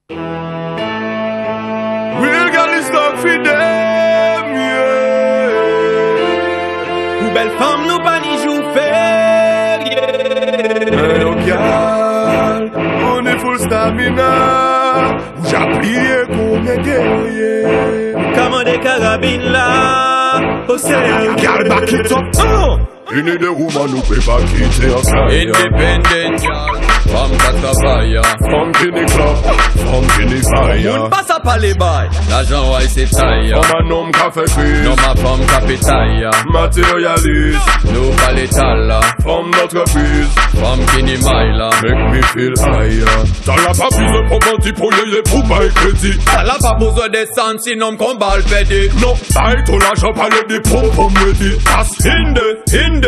Real girl is stuck for them, yeah. Ou belle femme nous pas ni jou faire, yeah. Hey, oh, girl, on est full stamina. Ou j'applique comme un guerrier. Comment des carabines là, au sérieux. Girl, back it up. You need a woman who pay back it yourself. Independent girl, femme qui travaille. Femme qui n'est club, femme qui n'est fire. On passe à pas les bails, l'argent ouais c'est taille. Femme un homme qui fait crise. Non ma femme qui pétaille. Matérialiste, nous pas l'étal. femme d'entreprise, femme qui n'y maille là. make me feel higher. T'as la pas plus de property pour les pour bail crédit. T'as la pas besoin de sang sinon qu'on va le péder. Non, bail tout l'argent par les dépôts pour me dire. As hinde.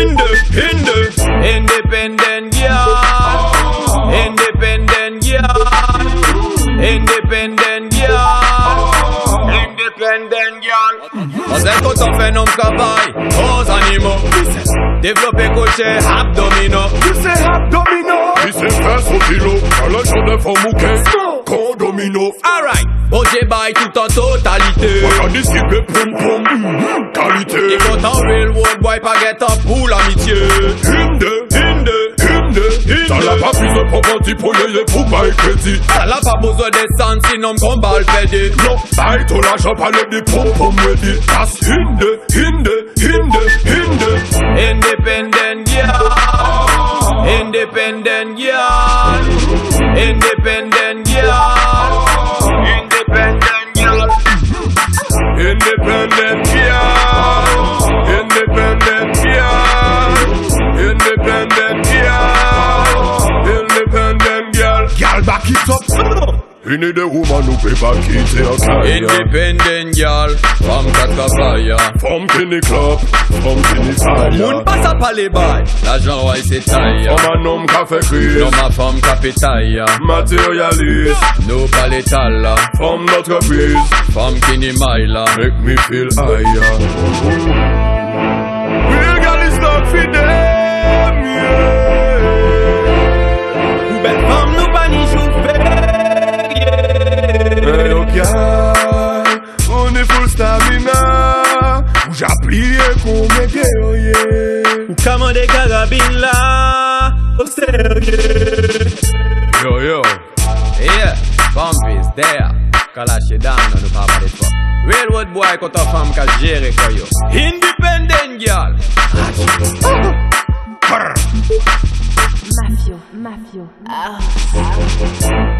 Independent girl, independent girl, independent girl, independent girl. On sait qu'on t'en fait non travail aux animaux. Développer cocher abdominaux. Tu sais abdomino. Tu sais faire son kilo. Dans le genre de fond mouquet. Condomino. Alright, Oje bail tout en totalité. On discipline poum qualité. Et quand en real world boy pas get up pour l'amitié. Hinde. T'as la pas plus de property pour les pour bail crédit. T'as la pas besoin de sang sinon qu'on va le péder. Non, bail tout l'argent par les dépôts pour me dire. As hinde. Independent girl, independent girl, independent girl, independent girl, Independent girl, independent girl, independent girl, independent girl. Girl, back it up. You need a woman who pay back it yourself. independent girl, femme qui travaille. Femme qui n'est club, femme qui n'est On fire. passe à pas les bails, l'argent ouais c'est taille. Femme un homme qui fait crise. Non ma femme qui pétaille. Matérialiste, Nous pas l'étal. femme d'entreprise, Femme qui n'y maille là. make me feel higher. Real girl is stuck for them, yeah. Ou belle femme nous pas ni jou faire, yeah. Hey, oh, girl, on est full stamina. Ou j'applique comme un guerrier. Ou comment des carabines là, au sérieux. Yo. Yeah, Bumpy's there. Kalash down, nous pas parler de toi. Railroad boy, quand ta femme qu'a géré quoi yo. Independent girl. Mafio.